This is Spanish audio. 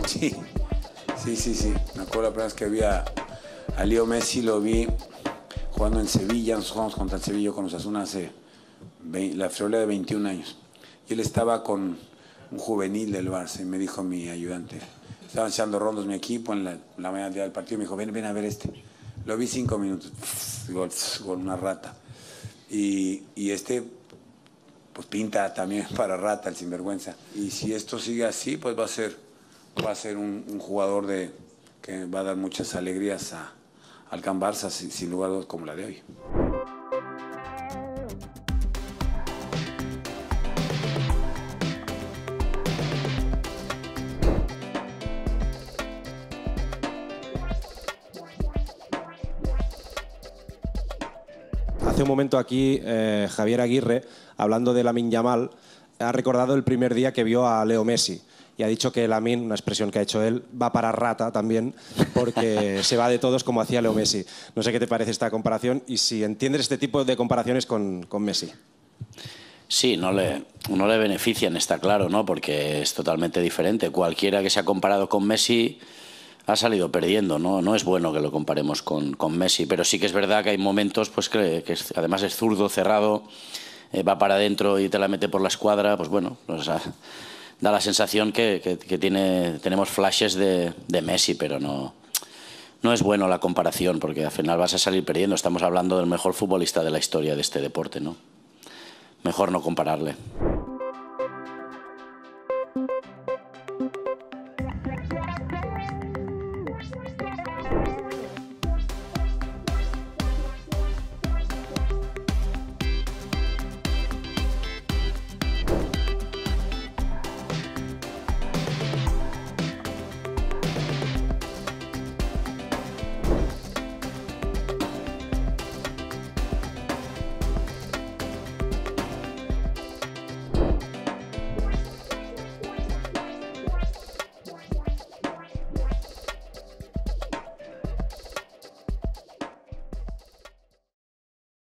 Sí, sí. Me acuerdo la primera vez que vi a Leo Messi, lo vi jugando en Sevilla. Nosotros jugamos contra el Sevilla con Osasuna hace la friolera de 21 años. Y él estaba con un juvenil del Barça y me dijo mi ayudante, estaban echando rondos mi equipo en la mañana del partido, me dijo, ven a ver este. Lo vi 5 minutos, gol, una rata. Y pues pinta también para rata el sinvergüenza. Y si esto sigue así, pues va a ser un jugador que va a dar muchas alegrías al Can Barça, sin lugar a dudas, como la de hoy. Hace un momento aquí, Javier Aguirre, hablando de Lamine Yamal, ha recordado el primer día que vio a Leo Messi y ha dicho que Lamine, una expresión que ha hecho él, va para rata también porque se va de todos como hacía Leo Messi. No sé qué te parece esta comparación y si entiendes este tipo de comparaciones con Messi. Sí, no le benefician, está claro, ¿no? Porque es totalmente diferente. Cualquiera que se ha comparado con Messi ha salido perdiendo, ¿no? No es bueno que lo comparemos con Messi, pero sí que es verdad que hay momentos pues que además es zurdo, cerrado, va para adentro y te la mete por la escuadra, pues bueno, da la sensación que tenemos flashes de Messi, pero no es bueno la comparación porque al final vas a salir perdiendo. Estamos hablando del mejor futbolista de la historia de este deporte, ¿no? Mejor no compararle.